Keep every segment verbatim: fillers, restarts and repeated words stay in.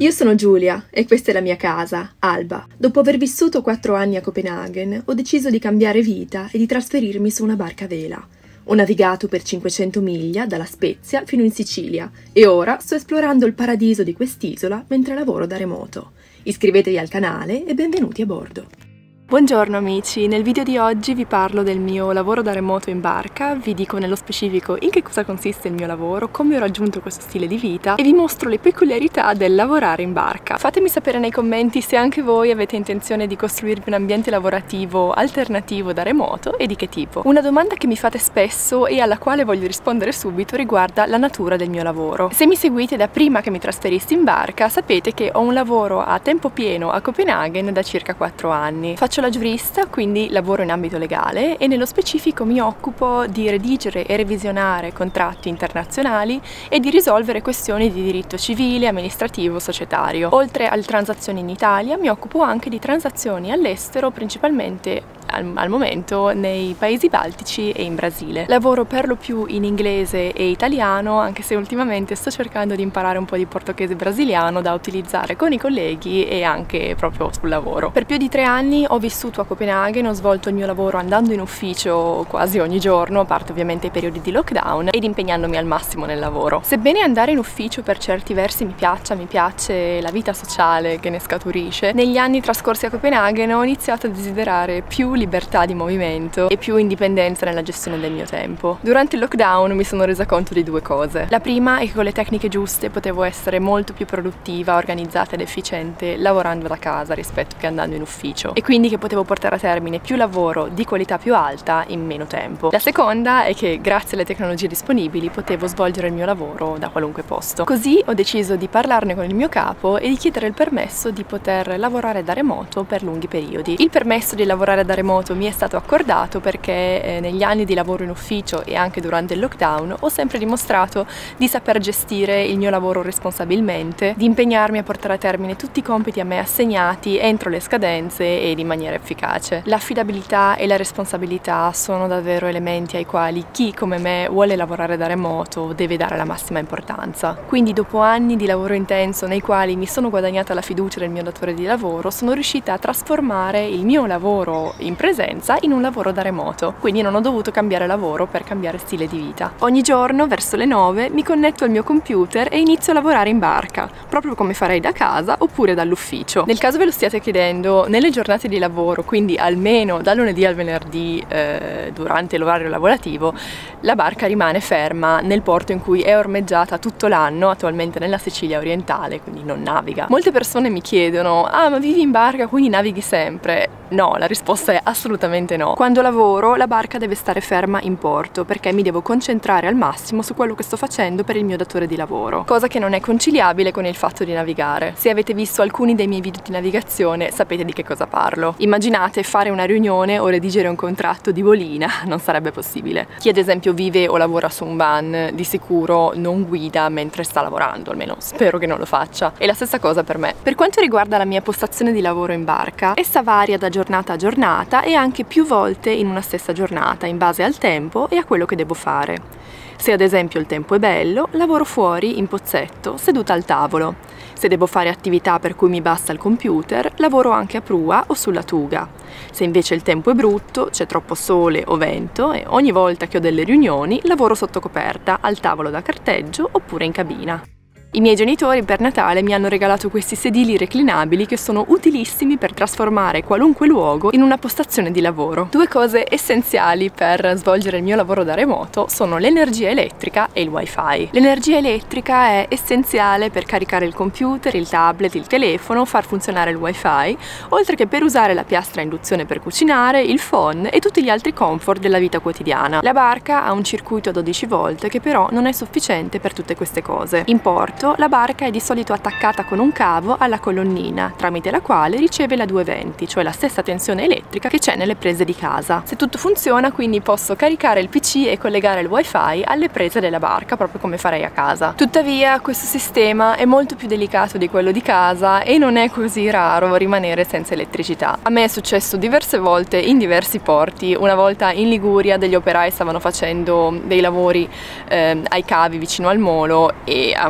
Io sono Giulia e questa è la mia casa, Alba. Dopo aver vissuto quattro anni a Copenaghen, ho deciso di cambiare vita e di trasferirmi su una barca a vela. Ho navigato per cinquecento miglia dalla Spezia fino in Sicilia e ora sto esplorando il paradiso di quest'isola mentre lavoro da remoto. Iscrivetevi al canale e benvenuti a bordo. Buongiorno amici, nel video di oggi vi parlo del mio lavoro da remoto in barca, vi dico nello specifico in che cosa consiste il mio lavoro, come ho raggiunto questo stile di vita e vi mostro le peculiarità del lavorare in barca. Fatemi sapere nei commenti se anche voi avete intenzione di costruirvi un ambiente lavorativo alternativo da remoto e di che tipo. Una domanda che mi fate spesso e alla quale voglio rispondere subito riguarda la natura del mio lavoro. Se mi seguite da prima che mi trasferissi in barca sapete che ho un lavoro a tempo pieno a Copenaghen da circa quattro anni. Faccio la giurista, quindi lavoro in ambito legale e nello specifico mi occupo di redigere e revisionare contratti internazionali e di risolvere questioni di diritto civile, amministrativo, societario. Oltre alle transazioni in Italia mi occupo anche di transazioni all'estero, principalmente al, al momento nei paesi baltici e in Brasile. Lavoro per lo più in inglese e italiano, anche se ultimamente sto cercando di imparare un po' di portoghese brasiliano da utilizzare con i colleghi e anche proprio sul lavoro. Per più di tre anni ho vissuto a Copenaghen, ho svolto il mio lavoro andando in ufficio quasi ogni giorno, a parte ovviamente i periodi di lockdown, ed impegnandomi al massimo nel lavoro. Sebbene andare in ufficio per certi versi mi piaccia, mi piace la vita sociale che ne scaturisce, negli anni trascorsi a Copenaghen ho iniziato a desiderare più libertà di movimento e più indipendenza nella gestione del mio tempo. Durante il lockdown mi sono resa conto di due cose. La prima è che con le tecniche giuste potevo essere molto più produttiva, organizzata ed efficiente lavorando da casa rispetto che andando in ufficio, e quindi che potevo portare a termine più lavoro di qualità più alta in meno tempo. La seconda è che grazie alle tecnologie disponibili potevo svolgere il mio lavoro da qualunque posto. Così ho deciso di parlarne con il mio capo e di chiedere il permesso di poter lavorare da remoto per lunghi periodi. Il permesso di lavorare da remoto mi è stato accordato perché eh, negli anni di lavoro in ufficio e anche durante il lockdown ho sempre dimostrato di saper gestire il mio lavoro responsabilmente, di impegnarmi a portare a termine tutti i compiti a me assegnati entro le scadenze ed in maniera efficace. L'affidabilità e la responsabilità sono davvero elementi ai quali chi come me vuole lavorare da remoto deve dare la massima importanza. Quindi dopo anni di lavoro intenso nei quali mi sono guadagnata la fiducia del mio datore di lavoro, sono riuscita a trasformare il mio lavoro in presenza in un lavoro da remoto, quindi non ho dovuto cambiare lavoro per cambiare stile di vita. Ogni giorno verso le nove mi connetto al mio computer e inizio a lavorare in barca, proprio come farei da casa oppure dall'ufficio. Nel caso ve lo stiate chiedendo, nelle giornate di lavoro, quindi almeno dal lunedì al venerdì eh, durante l'orario lavorativo, la barca rimane ferma nel porto in cui è ormeggiata tutto l'anno, attualmente nella Sicilia orientale, quindi non naviga. Molte persone mi chiedono: ah, ma vivi in barca quindi navighi sempre? No, la risposta è assolutamente no. Quando lavoro la barca deve stare ferma in porto perché mi devo concentrare al massimo su quello che sto facendo per il mio datore di lavoro, cosa che non è conciliabile con il fatto di navigare. Se avete visto alcuni dei miei video di navigazione sapete di che cosa parlo. Immaginate fare una riunione o redigere un contratto di bolina, non sarebbe possibile. Chi ad esempio vive o lavora su un van di sicuro non guida mentre sta lavorando, almeno spero che non lo faccia. E la stessa cosa per me. Per quanto riguarda la mia postazione di lavoro in barca, essa varia da giornata a giornata e anche più volte in una stessa giornata, in base al tempo e a quello che devo fare. Se ad esempio il tempo è bello, lavoro fuori in pozzetto, seduta al tavolo. Se devo fare attività per cui mi basta il computer, lavoro anche a prua o sulla tuga. Se invece il tempo è brutto, c'è troppo sole o vento e ogni volta che ho delle riunioni, lavoro sotto coperta, al tavolo da carteggio oppure in cabina. I miei genitori per Natale mi hanno regalato questi sedili reclinabili che sono utilissimi per trasformare qualunque luogo in una postazione di lavoro. Due cose essenziali per svolgere il mio lavoro da remoto sono l'energia elettrica e il wifi. L'energia elettrica è essenziale per caricare il computer, il tablet, il telefono, far funzionare il wifi, oltre che per usare la piastra a induzione per cucinare, il phon e tutti gli altri comfort della vita quotidiana. La barca ha un circuito a dodici volt che però non è sufficiente per tutte queste cose. In porto la barca è di solito attaccata con un cavo alla colonnina, tramite la quale riceve la duecentoventi, cioè la stessa tensione elettrica che c'è nelle prese di casa. Se tutto funziona, quindi posso caricare il P C e collegare il wifi alle prese della barca, proprio come farei a casa. Tuttavia, questo sistema è molto più delicato di quello di casa e non è così raro rimanere senza elettricità. A me è successo diverse volte in diversi porti. Una volta in Liguria degli operai stavano facendo dei lavori eh, ai cavi vicino al molo e hanno fatto saltare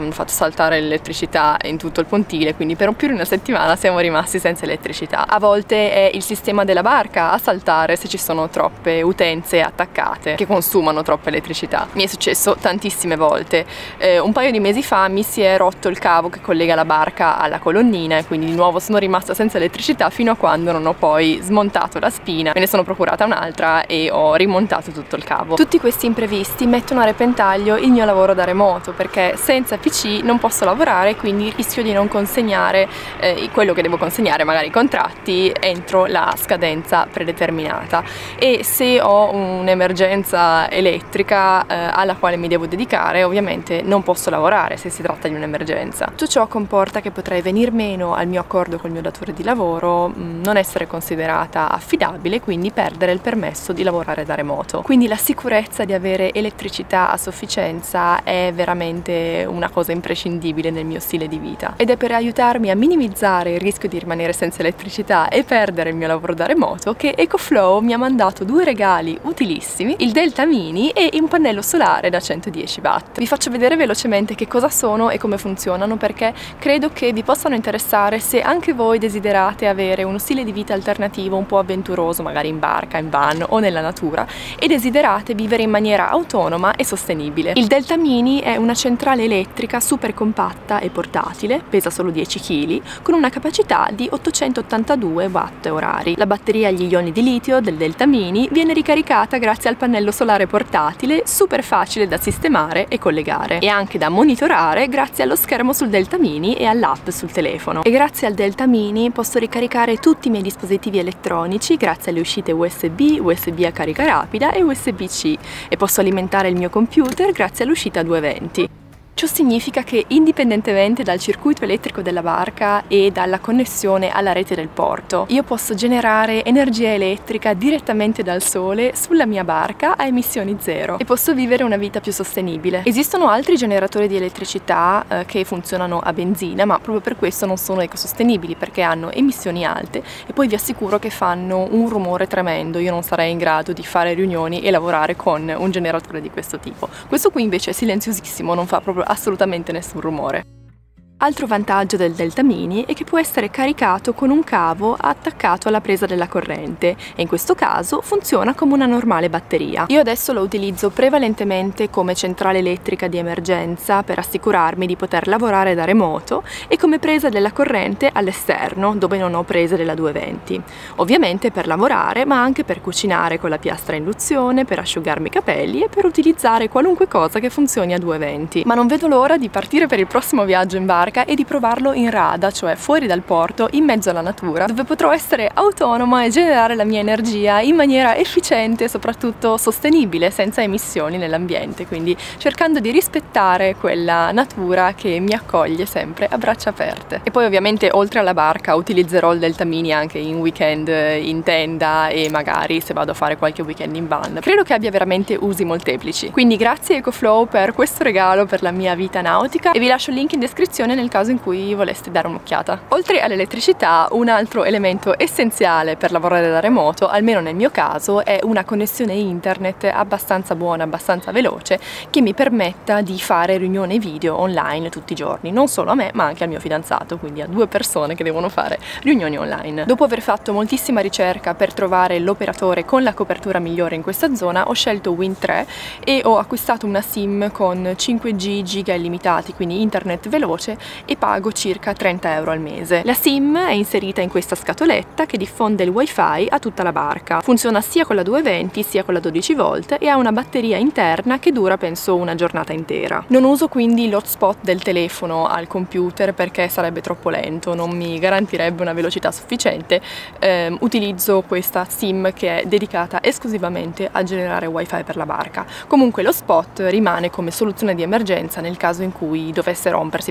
saltare l'elettricità in tutto il pontile, quindi per più di una settimana siamo rimasti senza elettricità. A volte è il sistema della barca a saltare se ci sono troppe utenze attaccate che consumano troppa elettricità. Mi è successo tantissime volte. Eh, un paio di mesi fa mi si è rotto il cavo che collega la barca alla colonnina e quindi di nuovo sono rimasta senza elettricità fino a quando non ho poi smontato la spina, me ne sono procurata un'altra e ho rimontato tutto il cavo. Tutti questi imprevisti mettono a repentaglio il mio lavoro da remoto, perché senza P C non posso lavorare, quindi rischio di non consegnare eh, quello che devo consegnare, magari i contratti, entro la scadenza predeterminata. E se ho un'emergenza elettrica eh, alla quale mi devo dedicare, ovviamente non posso lavorare se si tratta di un'emergenza. Tutto ciò comporta che potrei venir meno al mio accordo col mio datore di lavoro, mh, non essere considerata affidabile, quindi perdere il permesso di lavorare da remoto. Quindi la sicurezza di avere elettricità a sufficienza è veramente una cosa imprescindibile nel mio stile di vita, ed è per aiutarmi a minimizzare il rischio di rimanere senza elettricità e perdere il mio lavoro da remoto che EcoFlow mi ha mandato due regali utilissimi: il Delta Mini e un pannello solare da centodieci watt. Vi faccio vedere velocemente che cosa sono e come funzionano, perché credo che vi possano interessare se anche voi desiderate avere uno stile di vita alternativo un po' avventuroso, magari in barca, in van o nella natura, e desiderate vivere in maniera autonoma e sostenibile. Il Delta Mini è una centrale elettrica super compatta e portatile, pesa solo dieci chili, con una capacità di ottocentottantadue watt orari. La batteria agli ioni di litio del Delta Mini viene ricaricata grazie al pannello solare portatile, super facile da sistemare e collegare, e anche da monitorare grazie allo schermo sul Delta Mini e all'app sul telefono. E grazie al Delta Mini posso ricaricare tutti i miei dispositivi elettronici grazie alle uscite U S B, U S B a carica rapida e U S B C, e posso alimentare il mio computer grazie all'uscita duecentoventi. Ciò significa che, indipendentemente dal circuito elettrico della barca e dalla connessione alla rete del porto, io posso generare energia elettrica direttamente dal sole sulla mia barca a emissioni zero e posso vivere una vita più sostenibile. Esistono altri generatori di elettricità eh, che funzionano a benzina, ma proprio per questo non sono ecosostenibili, perché hanno emissioni alte e poi vi assicuro che fanno un rumore tremendo. Io non sarei in grado di fare riunioni e lavorare con un generatore di questo tipo. Questo qui invece è silenziosissimo, non fa proprio assolutamente nessun rumore. Altro vantaggio del Delta Mini è che può essere caricato con un cavo attaccato alla presa della corrente, e in questo caso funziona come una normale batteria. Io adesso lo utilizzo prevalentemente come centrale elettrica di emergenza per assicurarmi di poter lavorare da remoto, e come presa della corrente all'esterno dove non ho prese della duecentoventi. Ovviamente per lavorare, ma anche per cucinare con la piastra a induzione, per asciugarmi i capelli e per utilizzare qualunque cosa che funzioni a duecentoventi. Ma non vedo l'ora di partire per il prossimo viaggio in barca e di provarlo in rada, cioè fuori dal porto, in mezzo alla natura, dove potrò essere autonoma e generare la mia energia in maniera efficiente e soprattutto sostenibile, senza emissioni nell'ambiente, quindi cercando di rispettare quella natura che mi accoglie sempre a braccia aperte. E poi ovviamente, oltre alla barca, utilizzerò il Delta Mini anche in weekend in tenda e magari se vado a fare qualche weekend in van. Credo che abbia veramente usi molteplici. Quindi grazie EcoFlow per questo regalo per la mia vita nautica, e vi lascio il link in descrizione nel caso in cui voleste dare un'occhiata. Oltre all'elettricità, un altro elemento essenziale per lavorare da remoto, almeno nel mio caso, è una connessione internet abbastanza buona, abbastanza veloce, che mi permetta di fare riunioni video online tutti i giorni, non solo a me ma anche al mio fidanzato, quindi a due persone che devono fare riunioni online. Dopo aver fatto moltissima ricerca per trovare l'operatore con la copertura migliore in questa zona, ho scelto Wind tre e ho acquistato una SIM con cinque G giga illimitati, quindi internet veloce, e pago circa trenta euro al mese. La SIM è inserita in questa scatoletta che diffonde il wifi a tutta la barca. Funziona sia con la duecentoventi sia con la dodici volt e ha una batteria interna che dura penso una giornata intera. Non uso quindi l'hotspot del telefono al computer perché sarebbe troppo lento, non mi garantirebbe una velocità sufficiente. Eh, utilizzo questa SIM che è dedicata esclusivamente a generare wifi per la barca. Comunque lo spot rimane come soluzione di emergenza nel caso in cui dovesse rompersi per qualche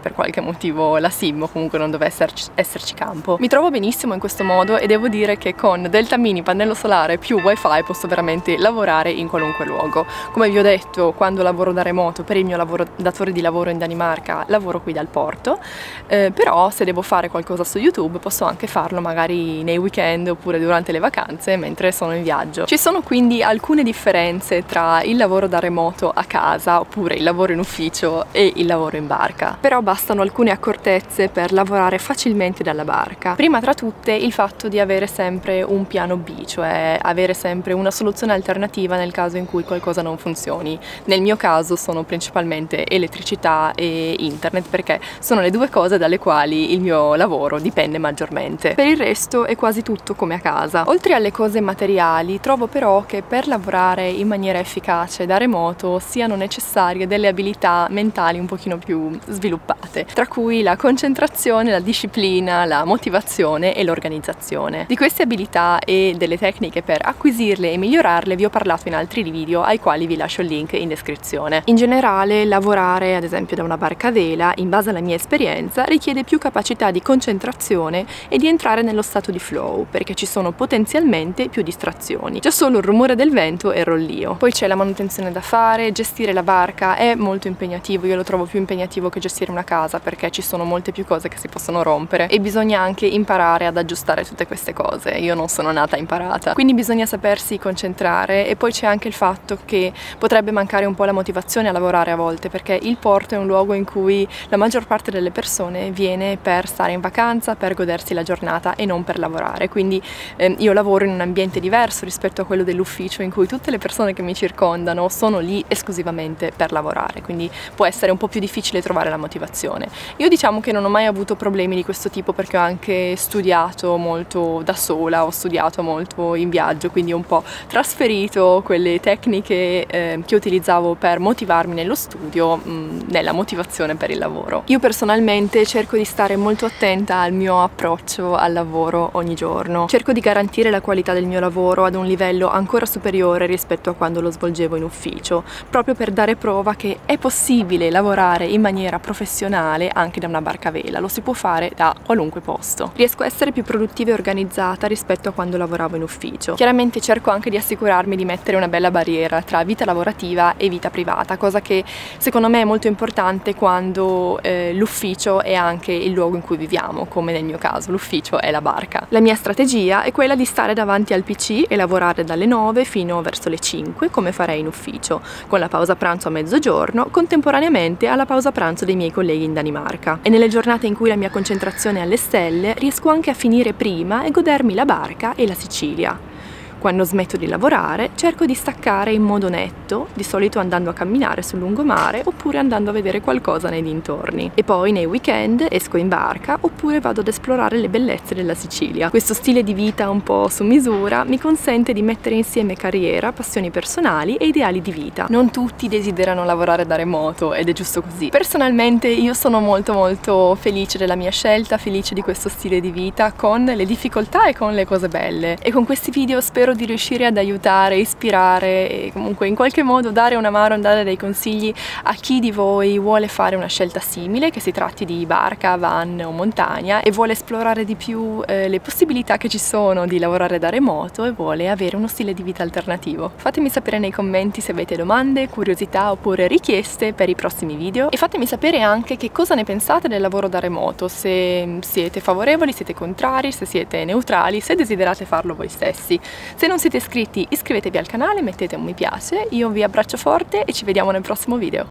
motivo la SIM o comunque non dovesse esserci, esserci campo. Mi trovo benissimo in questo modo e devo dire che con Delta Mini, pannello solare più wifi posso veramente lavorare in qualunque luogo. Come vi ho detto, quando lavoro da remoto per il mio lavoro, datore di lavoro in Danimarca, lavoro qui dal porto, eh, però se devo fare qualcosa su YouTube posso anche farlo magari nei weekend oppure durante le vacanze mentre sono in viaggio. Ci sono quindi alcune differenze tra il lavoro da remoto a casa oppure il lavoro in ufficio e il lavoro in barca, però bastano alcune accortezze per lavorare facilmente dalla barca. Prima tra tutte il fatto di avere sempre un piano B, cioè avere sempre una soluzione alternativa nel caso in cui qualcosa non funzioni. Nel mio caso sono principalmente elettricità e internet, perché sono le due cose dalle quali il mio lavoro dipende maggiormente. Per il resto è quasi tutto come a casa. Oltre alle cose materiali, trovo però che per lavorare in maniera efficace da remoto siano necessarie delle abilità mentali un pochino più sviluppate, tra cui la concentrazione, la disciplina, la motivazione e l'organizzazione. Di queste abilità e delle tecniche per acquisirle e migliorarle vi ho parlato in altri video ai quali vi lascio il link in descrizione. In generale, lavorare ad esempio da una barca a vela, in base alla mia esperienza, richiede più capacità di concentrazione e di entrare nello stato di flow, perché ci sono potenzialmente più distrazioni. Già solo il rumore del vento e il rollio. Poi c'è la manutenzione da fare, gestire la barca è molto impegnativo, io lo trovo più impegnativo che gestire una casa perché ci sono molte più cose che si possono rompere e bisogna anche imparare ad aggiustare tutte queste cose. Io non sono nata imparata, quindi bisogna sapersi concentrare. E poi c'è anche il fatto che potrebbe mancare un po' la motivazione a lavorare a volte, perché il porto è un luogo in cui la maggior parte delle persone viene per stare in vacanza, per godersi la giornata e non per lavorare. Quindi ehm, io lavoro in un ambiente diverso rispetto a quello dell'ufficio, in cui tutte le persone che mi circondano sono lì esclusivamente per lavorare, quindi può essere un po' più difficile trovare la motivazione. Io diciamo che non ho mai avuto problemi di questo tipo, perché ho anche studiato molto da sola, ho studiato molto in viaggio, quindi ho un po' trasferito quelle tecniche eh, che utilizzavo per motivarmi nello studio mh, nella motivazione per il lavoro. Io personalmente cerco di stare molto attenta al mio approccio al lavoro ogni giorno. Cerco di garantire la qualità del mio lavoro ad un livello ancora superiore rispetto a quando lo svolgevo in ufficio, proprio per dare prova che è possibile lavorare in maniera professionale anche da una barca a vela, lo si può fare da qualunque posto. Riesco a essere più produttiva e organizzata rispetto a quando lavoravo in ufficio. Chiaramente cerco anche di assicurarmi di mettere una bella barriera tra vita lavorativa e vita privata, cosa che secondo me è molto importante quando eh, l'ufficio è anche il luogo in cui viviamo, come nel mio caso l'ufficio è la barca. La mia strategia è quella di stare davanti al P C e lavorare dalle nove fino verso le cinque, come farei in ufficio, con la pausa pranzo a mezzogiorno, contemporaneamente alla pausa pranzo dei miei colleghi in Danimarca. E nelle giornate in cui la mia concentrazione è alle stelle, riesco anche a finire prima e godermi la barca e la Sicilia. Quando smetto di lavorare, cerco di staccare in modo netto, di solito andando a camminare sul lungomare oppure andando a vedere qualcosa nei dintorni. E poi nei weekend esco in barca oppure vado ad esplorare le bellezze della Sicilia. Questo stile di vita un po' su misura mi consente di mettere insieme carriera, passioni personali e ideali di vita. Non tutti desiderano lavorare da remoto ed è giusto così. Personalmente io sono molto molto felice della mia scelta, felice di questo stile di vita, con le difficoltà e con le cose belle. E con questi video spero di riuscire ad aiutare, ispirare e comunque in qualche modo dare una mano, dare dei consigli a chi di voi vuole fare una scelta simile, che si tratti di barca, van o montagna, e vuole esplorare di più eh, le possibilità che ci sono di lavorare da remoto e vuole avere uno stile di vita alternativo. Fatemi sapere nei commenti se avete domande, curiosità oppure richieste per i prossimi video, e fatemi sapere anche che cosa ne pensate del lavoro da remoto, se siete favorevoli, siete contrari, se siete neutrali, se desiderate farlo voi stessi. Se non siete iscritti, iscrivetevi al canale, mettete un mi piace, io vi abbraccio forte e ci vediamo nel prossimo video.